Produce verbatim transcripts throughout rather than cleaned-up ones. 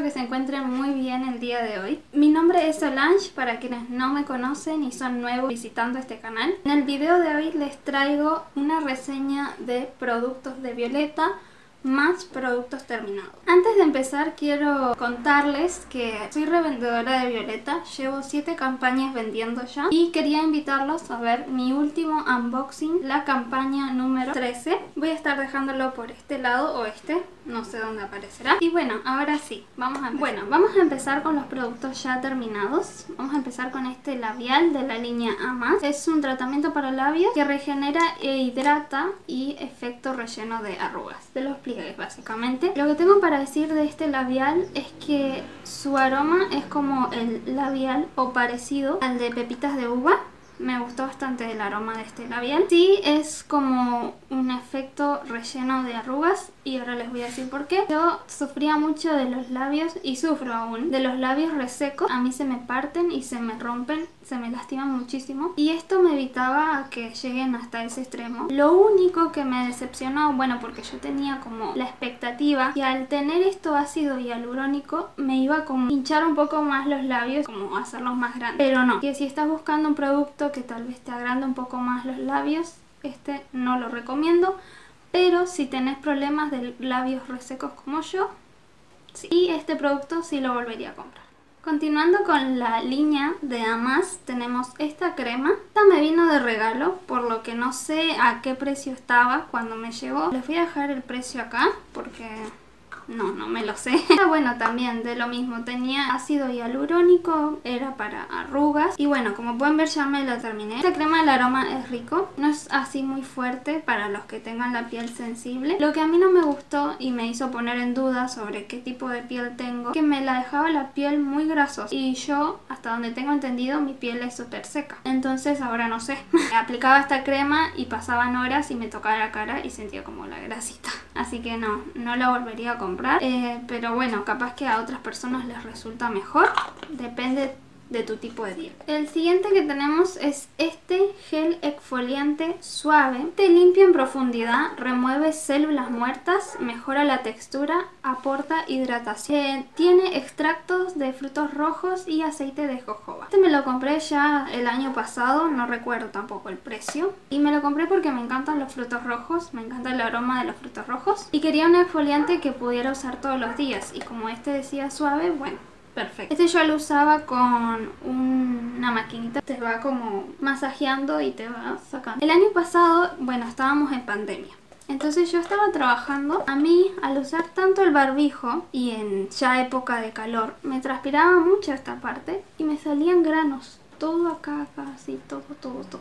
que se encuentren muy bien el día de hoy. Mi nombre es Solange, para quienes no me conocen y son nuevos visitando este canal. En el video de hoy les traigo una reseña de productos de Violeta más productos terminados. Antes de empezar quiero contarles que soy revendedora de Violeta, llevo siete campañas vendiendo ya y quería invitarlos a ver mi último unboxing, la campaña número trece. Voy a estar dejándolo por este lado o este, no sé dónde aparecerá. Y bueno, ahora sí, vamos a empezar. Bueno, vamos a empezar con los productos ya terminados. Vamos a empezar con este labial de la línea A más. Es un tratamiento para labios que regenera e hidrata y efecto relleno de arrugas de los pliegues básicamente. Lo que tengo para decir de este labial es que su aroma es como el labial o parecido al de pepitas de uva. Me gustó bastante el aroma de este labial. Sí, es como un efecto relleno de arrugas y ahora les voy a decir por qué. Yo sufría mucho de los labios y sufro aún de los labios resecos. A mí se me parten y se me rompen, se me lastiman muchísimo y esto me evitaba que lleguen hasta ese extremo. Lo único que me decepcionó, bueno, porque yo tenía como la expectativa que al tener esto ácido hialurónico me iba como a hinchar un poco más los labios, como hacerlos más grandes, pero no, que si estás buscando un producto que tal vez te agrande un poco más los labios, este no lo recomiendo. Pero si tenés problemas de labios resecos como yo, sí, y este producto sí lo volvería a comprar. Continuando con la línea de A más, tenemos esta crema. Esta me vino de regalo, por lo que no sé a qué precio estaba cuando me llegó. Les voy a dejar el precio acá porque no, no me lo sé. Bueno, también de lo mismo, tenía ácido hialurónico, era para arrugas. Y bueno, como pueden ver ya me la terminé. Esta crema, el aroma es rico, no es así muy fuerte para los que tengan la piel sensible. Lo que a mí no me gustó y me hizo poner en duda sobre qué tipo de piel tengo, que me la dejaba la piel muy grasosa. Y yo, hasta donde tengo entendido, mi piel es súper seca. Entonces ahora no sé. Aplicaba esta crema y pasaban horas y me tocaba la cara y sentía como la grasita. Así que no, no la volvería a comprar. Eh, pero bueno, capaz que a otras personas les resulta mejor, depende de tu tipo de piel. El siguiente que tenemos es este gel exfoliante suave. Te limpia en profundidad, remueve células muertas, mejora la textura, aporta hidratación. Eh, tiene extractos de frutos rojos y aceite de jojoba. Este me lo compré ya el año pasado, no recuerdo tampoco el precio. Y me lo compré porque me encantan los frutos rojos, me encanta el aroma de los frutos rojos. Y quería un exfoliante que pudiera usar todos los días. Y como este decía suave, bueno, perfecto. Este yo lo usaba con un, una maquinita, te va como masajeando y te va sacando. El año pasado, bueno, estábamos en pandemia. Entonces yo estaba trabajando. A mí, al usar tanto el barbijo y en ya época de calor, me transpiraba mucho esta parte y me salían granos. Todo acá, acá, así, todo, todo, todo.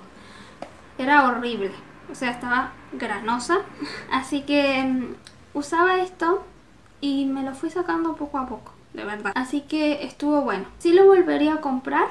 Era horrible. O sea, estaba granosa. Así que um, usaba esto y me lo fui sacando poco a poco. De verdad. Así que estuvo bueno. Sí lo volvería a comprar,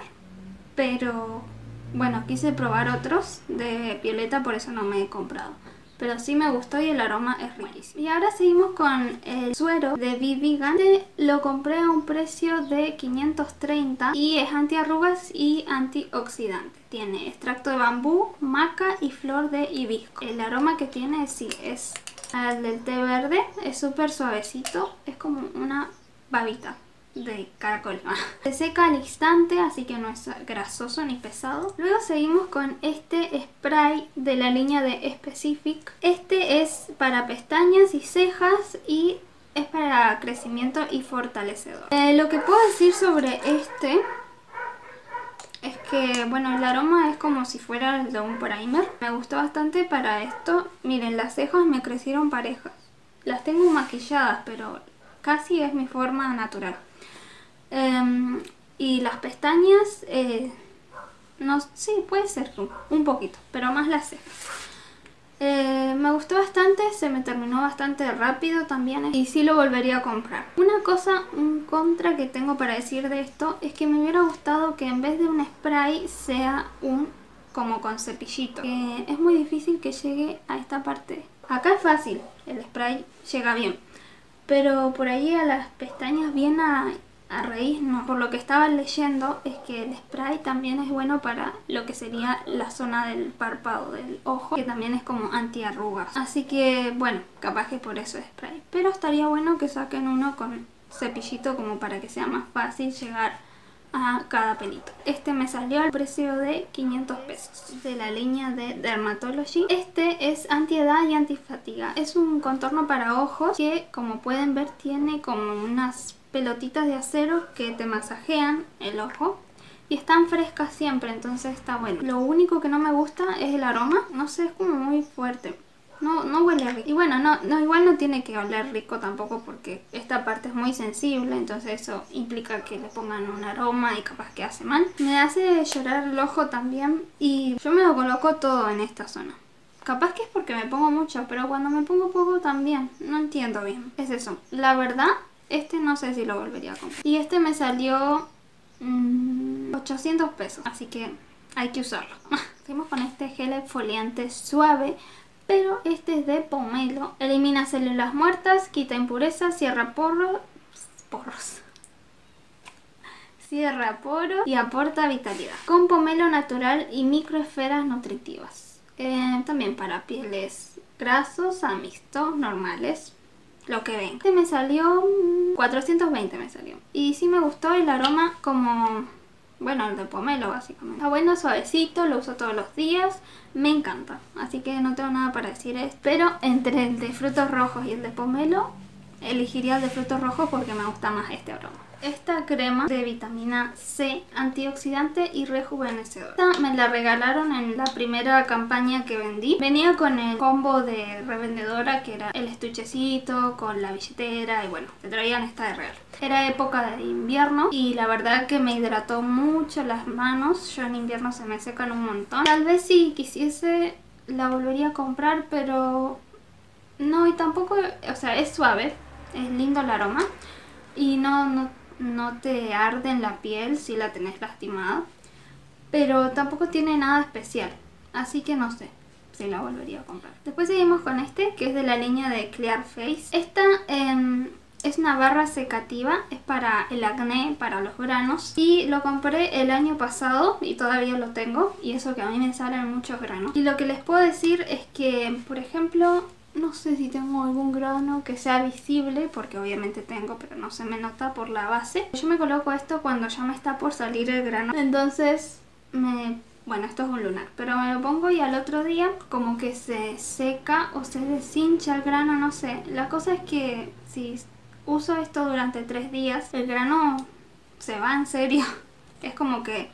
pero bueno, quise probar otros de Violeta, por eso no me he comprado. Pero sí me gustó y el aroma es riquísimo. Y ahora seguimos con el suero de Be Vegan. Este lo compré a un precio de quinientos treinta y es antiarrugas y antioxidante. Tiene extracto de bambú, maca y flor de hibisco. El aroma que tiene sí es al del té verde, es súper suavecito, es como una babita de caracol. Se seca al instante, así que no es grasoso ni pesado. Luego seguimos con este spray de la línea de Specific. Este es para pestañas y cejas y es para crecimiento y fortalecedor. Eh, lo que puedo decir sobre este es que, bueno, el aroma es como si fuera el de un primer. Me gustó bastante para esto. Miren, las cejas me crecieron parejas. Las tengo maquilladas, pero casi es mi forma natural. Um, y las pestañas, eh, no, sí, puede ser un, un poquito, pero más las cejas. Eh, me gustó bastante, se me terminó bastante rápido también y sí lo volvería a comprar. Una cosa, un contra que tengo para decir de esto es que me hubiera gustado que en vez de un spray sea un como con cepillito. Eh, es muy difícil que llegue a esta parte. Acá es fácil, el spray llega bien. Pero por ahí a las pestañas bien a, a raíz no. Por lo que estaba leyendo es que el spray también es bueno para lo que sería la zona del párpado del ojo, que también es como antiarrugas. Así que bueno, capaz que por eso es spray. Pero estaría bueno que saquen uno con cepillito como para que sea más fácil llegar a cada pelito. Este me salió al precio de quinientos pesos, de la línea de Dermatology. Este es antiedad y antifatiga. Es un contorno para ojos que, como pueden ver, tiene como unas pelotitas de acero que te masajean el ojo y están frescas siempre, entonces está bueno. Lo único que no me gusta es el aroma, no sé, es como muy fuerte. No, no huele rico. Y bueno, no, no, igual no tiene que oler rico tampoco porque esta parte es muy sensible, entonces eso implica que le pongan un aroma y capaz que hace mal. Me hace llorar el ojo también y yo me lo coloco todo en esta zona. Capaz que es porque me pongo mucho, pero cuando me pongo poco también. No entiendo bien. Es eso. La verdad, este no sé si lo volvería a comprar. Y este me salió mmm, ochocientos pesos, así que hay que usarlo. Seguimos con este gel exfoliante suave, pero este es de pomelo. Elimina células muertas, quita impurezas, cierra poros, porros, cierra poros y aporta vitalidad. Con pomelo natural y microesferas nutritivas. Eh, también para pieles grasos a mixtos, normales, lo que ven. Este me salió cuatrocientos veinte me salió. Y sí me gustó el aroma como... bueno, el de pomelo básicamente. Está bueno, suavecito, lo uso todos los días. Me encanta, así que no tengo nada para decir esto. Pero entre el de frutos rojos y el de pomelo, elegiría el de frutos rojos porque me gusta más este aroma. Esta crema de vitamina C, antioxidante y rejuvenecedor. Esta me la regalaron en la primera campaña que vendí. Venía con el combo de revendedora, que era el estuchecito con la billetera y bueno, te traían esta de regalo. Era época de invierno y la verdad que me hidrató mucho las manos. Yo en invierno se me secan un montón. Tal vez si quisiese la volvería a comprar, pero no, y tampoco, o sea, es suave, es lindo el aroma y no, no, no te arde en la piel si la tenés lastimada, pero tampoco tiene nada especial, así que no sé si la volvería a comprar. Después seguimos con este, que es de la línea de Clear Face. Esta eh, es una barra secativa, es para el acné, para los granos, y lo compré el año pasado y todavía lo tengo, y eso que a mí me salen muchos granos. Y lo que les puedo decir es que, por ejemplo, no sé si tengo algún grano que sea visible, porque obviamente tengo, pero no se me nota por la base. Yo me coloco esto cuando ya me está por salir el grano, entonces me... bueno, esto es un lunar, pero me lo pongo y al otro día como que se seca o se deshincha el grano, no sé. La cosa es que si uso esto durante tres días, el grano se va en serio. Es como que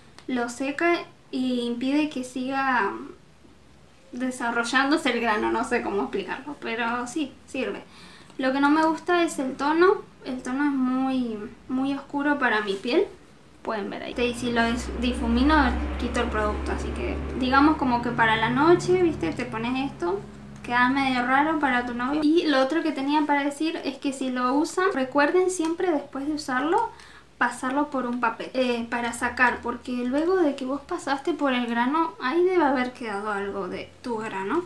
lo seca y impide que siga desarrollándose el grano, no sé cómo explicarlo, pero sí, sirve. Lo que no me gusta es el tono, el tono es muy, muy oscuro para mi piel, pueden ver ahí. Y si lo difumino, quito el producto, así que digamos como que para la noche, viste, te pones esto, queda medio raro para tu novio. Y lo otro que tenía para decir es que si lo usan, recuerden siempre después de usarlo, pasarlo por un papel eh, para sacar, porque luego de que vos pasaste por el grano, ahí debe haber quedado algo de tu grano.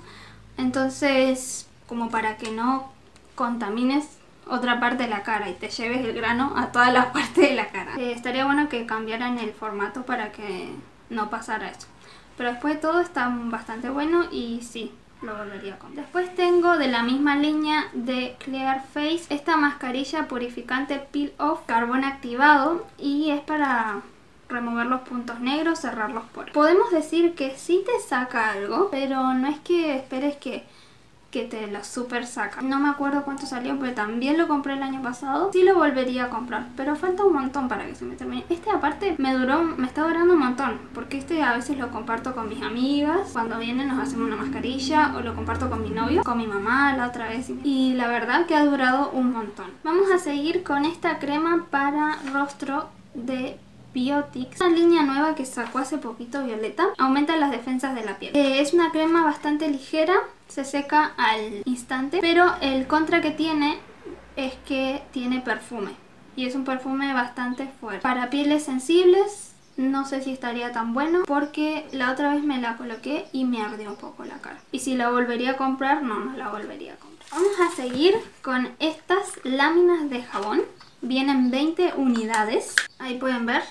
Entonces, como para que no contamines otra parte de la cara y te lleves el grano a todas las partes de la cara. Eh, estaría bueno que cambiaran el formato para que no pasara eso. Pero después de todo está bastante bueno y sí, lo volvería a comprar. Después tengo de la misma línea de Clear Face esta mascarilla purificante Peel Off carbón activado y es para remover los puntos negros, cerrar los poros. Podemos decir que sí te saca algo, pero no es que esperes que que te lo super saca. No me acuerdo cuánto salió, pero también lo compré el año pasado. Sí lo volvería a comprar, pero falta un montón para que se me termine. Este aparte me duró, me está durando un montón, porque este a veces lo comparto con mis amigas. Cuando vienen nos hacemos una mascarilla, o lo comparto con mi novio, con mi mamá la otra vez. Y la verdad que ha durado un montón. Vamos a seguir con esta crema para rostro de Biotics, una línea nueva que sacó hace poquito Violeta. Aumenta las defensas de la piel. Eh, es una crema bastante ligera, se seca al instante, pero el contra que tiene es que tiene perfume y es un perfume bastante fuerte. Para pieles sensibles no sé si estaría tan bueno, porque la otra vez me la coloqué y me ardió un poco la cara. Y si la volvería a comprar, no, no la volvería a comprar. Vamos a seguir con estas láminas de jabón. Vienen veinte unidades, ahí pueden ver.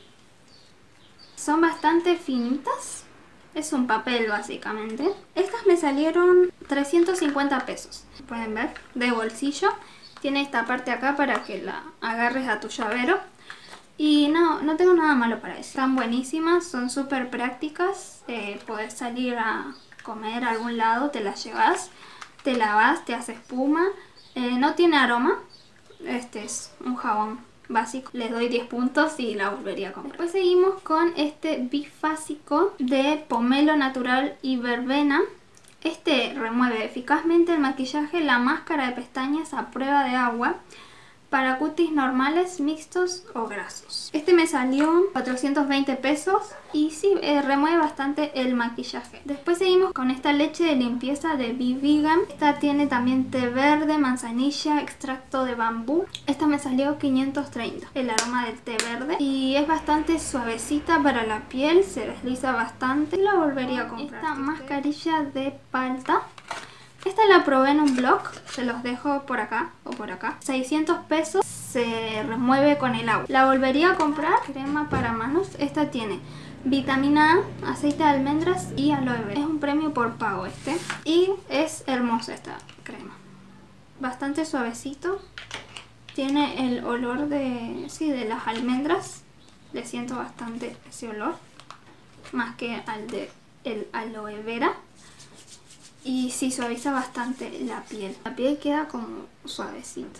Son bastante finitas. Es un papel básicamente. Estas me salieron trescientos cincuenta pesos. Pueden ver, de bolsillo. Tiene esta parte acá para que la agarres a tu llavero. Y no, no tengo nada malo para eso. Están buenísimas, son súper prácticas. Eh, podés salir a comer a algún lado, te las llevas, te lavas, te hace espuma. Eh, no tiene aroma. Este es un jabón básico. Les doy diez puntos y la volvería a comprar. Después seguimos con este bifásico de pomelo natural y verbena. Este remueve eficazmente el maquillaje, la máscara de pestañas a prueba de agua para cutis normales, mixtos o grasos. Este me salió cuatrocientos veinte pesos y sí, eh, remueve bastante el maquillaje. Después seguimos con esta leche de limpieza de Be Vegan. Esta tiene también té verde, manzanilla, extracto de bambú. Esta me salió quinientos treinta, el aroma del té verde. Y es bastante suavecita para la piel, se desliza bastante. La volvería a comprar. Esta mascarilla de palta. Esta la probé en un blog, se los dejo por acá o por acá. seiscientos pesos, se remueve con el agua. La volvería a comprar. Crema para manos. Esta tiene vitamina A, aceite de almendras y aloe vera. Es un premio por pago este. Y es hermosa esta crema. Bastante suavecito. Tiene el olor de, sí, de las almendras. Le siento bastante ese olor. Más que al de el aloe vera. Y sí, suaviza bastante la piel. La piel queda como suavecita.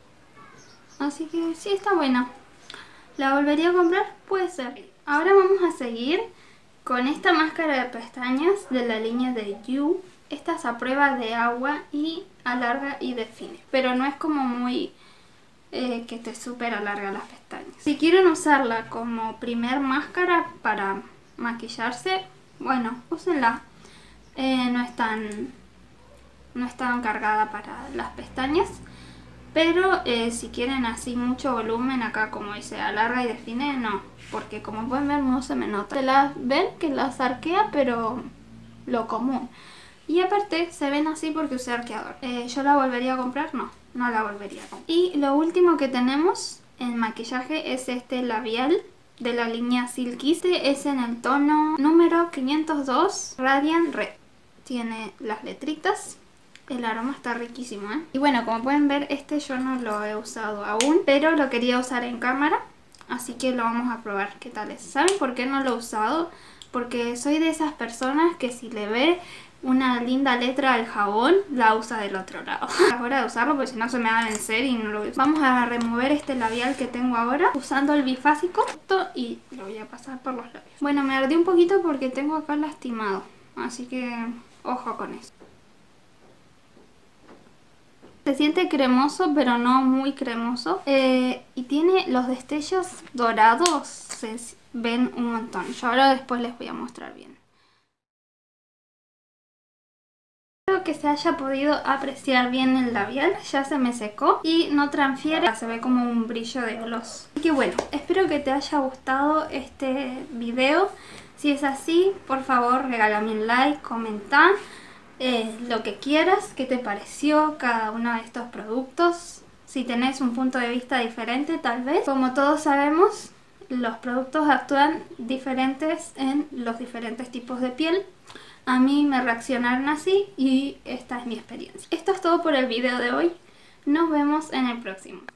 Así que sí, está buena. ¿La volvería a comprar? Puede ser. Ahora vamos a seguir con esta máscara de pestañas de la línea de You. Esta es a prueba de agua y alarga y define. Pero no es como muy eh, que te súper alarga las pestañas. Si quieren usarla como primer máscara para maquillarse, bueno, úsenla. Eh, no es tan no es tan cargada para las pestañas, pero eh, si quieren así mucho volumen, acá como dice alarga y define, no, porque como pueden ver no se me nota. Se las ven que las arquea, pero lo común. Y aparte se ven así porque usé arqueador. Eh, ¿Yo la volvería a comprar? No, no la volvería a comprar. Y lo último que tenemos en maquillaje es este labial de la línea Silky. Este es en el tono número quinientos dos, Radiant Red. Tiene las letritas. El aroma está riquísimo, ¿eh? Y bueno, como pueden ver, este yo no lo he usado aún, pero lo quería usar en cámara, así que lo vamos a probar qué tal es. ¿Saben por qué no lo he usado? Porque soy de esas personas que si le ve una linda letra al jabón, la usa del otro lado. Es hora de usarlo porque si no se me va a vencer y no lo voy a usar. Vamos a remover este labial que tengo ahora usando el bifásico y lo voy a pasar por los labios. Bueno, me ardí un poquito porque tengo acá lastimado, así que ojo con eso. Se siente cremoso, pero no muy cremoso. Eh, y tiene los destellos dorados. Se ven un montón. Yo ahora después les voy a mostrar bien. Espero que se haya podido apreciar bien el labial. Ya se me secó y no transfiere. Se ve como un brillo de gloss. Así que bueno, espero que te haya gustado este video. Si es así, por favor regálame un like, comenta. Eh, lo que quieras, qué te pareció cada uno de estos productos, si tenés un punto de vista diferente tal vez. Como todos sabemos, los productos actúan diferentes en los diferentes tipos de piel. A mí me reaccionaron así y esta es mi experiencia. Esto es todo por el video de hoy, nos vemos en el próximo.